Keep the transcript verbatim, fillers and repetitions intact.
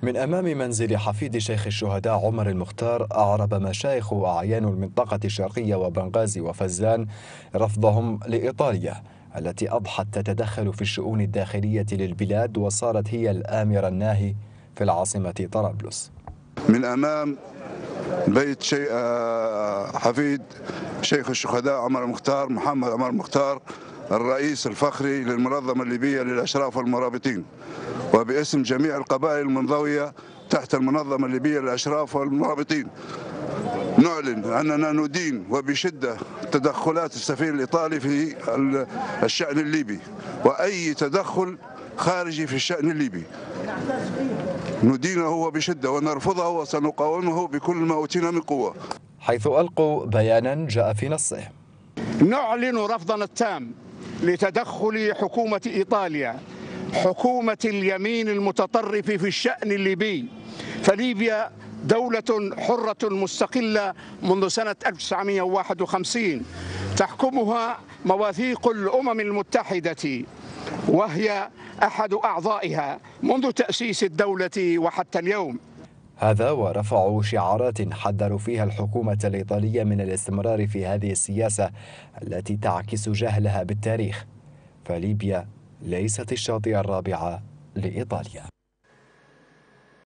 من أمام منزل حفيد شيخ الشهداء عمر المختار أعرب مشايخ وأعيان المنطقة الشرقية وبنغازي وفزان رفضهم لإيطاليا التي أضحت تتدخل في الشؤون الداخلية للبلاد وصارت هي الآمر الناهي في العاصمة طرابلس. من أمام بيت شي... حفيد شيخ الشهداء عمر المختار محمد عمر المختار الرئيس الفخري للمنظمة الليبية للأشراف والمرابطين، وباسم جميع القبائل المنضوية تحت المنظمة الليبية للأشراف والمرابطين، نعلن أننا ندين وبشدة تدخلات السفير الإيطالي في الشأن الليبي، وأي تدخل خارجي في الشأن الليبي ندينه وبشدة ونرفضه وسنقاومه بكل ما أوتينا من قوة. حيث ألقوا بيانا جاء في نصه: نعلن رفضنا التام لتدخل حكومة إيطاليا، حكومة اليمين المتطرف في الشأن الليبي، فليبيا دولة حرة مستقلة منذ سنة ألف وتسعمئة وواحد وخمسين تحكمها مواثيق الأمم المتحدة، وهي أحد أعضائها منذ تأسيس الدولة وحتى اليوم. هذا ورفعوا شعارات حذروا فيها الحكومة الإيطالية من الاستمرار في هذه السياسة التي تعكس جهلها بالتاريخ، فليبيا ليست الشاطئة الرابعة لإيطاليا.